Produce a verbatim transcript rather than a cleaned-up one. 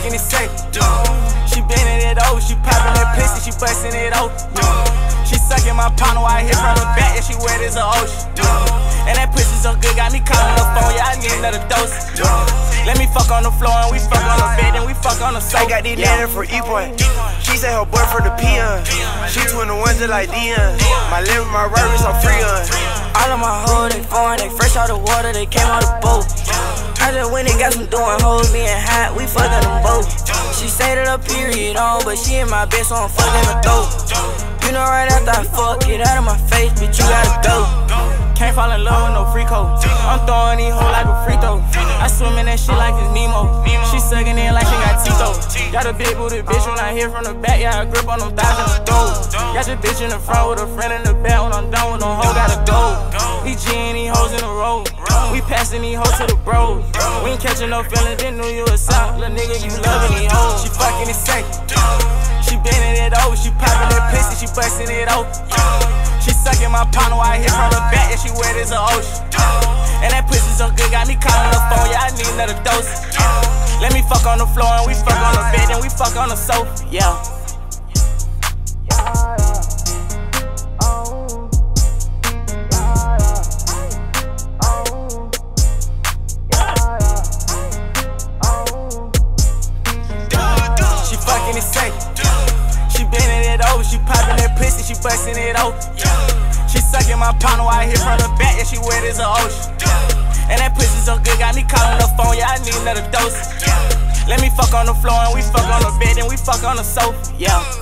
fucking it safe. She bending it over, she popping that pussy, she busting it open. She sucking my partner while I hit from the back, and she wet as an ocean. And that pussy so good, got me calling the phone, yeah, I need another dose. Let me fuck on the floor, and we fuck on the bed, and we fuck on the sofa. I got these yeah. for E-Point. She said her boyfriend a peon. She twenty-one just like Dion. My left, my right wrist, I'm free on. All of my hoes, they foreign, they fresh out the water, they came out the boat. I just went and got some doing hoes, being hot, we fucking them both. She say that her period on, but she in my bed, so I'm fucking her throat. You know right after I fuck, get out of my face, bitch, you gotta go. Can't fall in love with no free code. I'm throwing these hoes like a free throw. I swim in that shit like it's Nemo. She sucking in like she got Tito. Got a big booty bitch when I hit from the back, yeah, I grip on them thighs and the throat. Got your bitch in the front with a friend in the back, when I'm done with them hoes, gotta go. We G-ing these hoes in the road. We passing these hoes to the bros. We ain't catching no feelings, didn't know you was out. Little nigga, you loving these hoes. She fucking it safe. She bending it over, she popping that pussy, she busting it open. She sucking my partner while I hit from the back, and she wet as an ocean. And that pussy so good, got me calling the phone, yeah, I need another dose. Let me fuck on the floor, and we fuck on the bed, and we fuck on the sofa, yeah. She fucking it safe. She bending it over, she popping that pussy, she busting it open. She sucking my partner while I hit from the back, and she wet as an ocean. And that pussy so good, got me calling the phone, yeah, I need another dose. Let me fuck on the floor, and we fuck on the bed, and we fuck on the sofa, yeah.